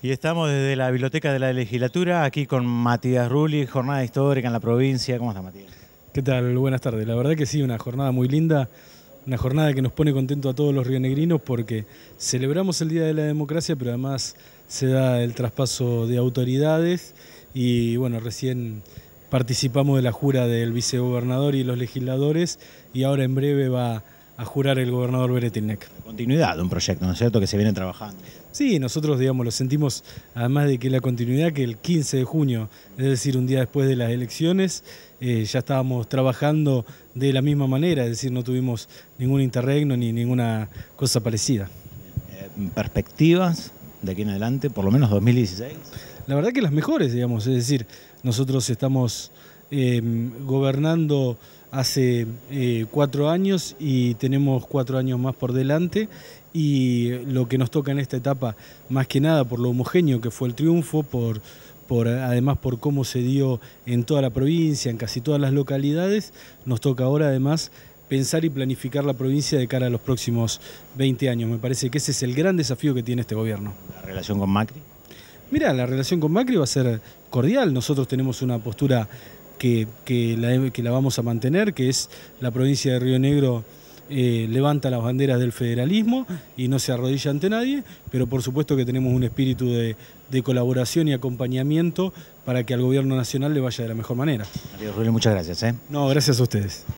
Y estamos desde la Biblioteca de la Legislatura, aquí con Matías Rulli, jornada histórica en la provincia. ¿Cómo está, Matías? ¿Qué tal? Buenas tardes. La verdad que sí, una jornada muy linda, una jornada que nos pone contentos a todos los rionegrinos porque celebramos el Día de la Democracia, pero además se da el traspaso de autoridades y bueno, recién participamos de la jura del vicegobernador y los legisladores y ahora en breve va a jurar el gobernador Beretilnec. Continuidad de un proyecto, ¿no es cierto?, que se viene trabajando. Sí, nosotros, digamos, lo sentimos, además de que la continuidad, que el 15 de junio, es decir, un día después de las elecciones, ya estábamos trabajando de la misma manera, es decir, no tuvimos ningún interregno ni ninguna cosa parecida. ¿Perspectivas de aquí en adelante, por lo menos 2016? La verdad que las mejores, digamos, es decir, nosotros estamos gobernando hace 4 años y tenemos 4 años más por delante y lo que nos toca en esta etapa, más que nada por lo homogéneo que fue el triunfo, además por cómo se dio en toda la provincia, en casi todas las localidades, nos toca ahora además pensar y planificar la provincia de cara a los próximos 20 años. Me parece que ese es el gran desafío que tiene este gobierno. ¿La relación con Macri? Mira, la relación con Macri va a ser cordial. Nosotros tenemos una postura que la vamos a mantener, que es la provincia de Río Negro levanta las banderas del federalismo y no se arrodilla ante nadie, pero por supuesto que tenemos un espíritu de colaboración y acompañamiento para que al gobierno nacional le vaya de la mejor manera. Matías Rulli, muchas gracias. No, gracias a ustedes.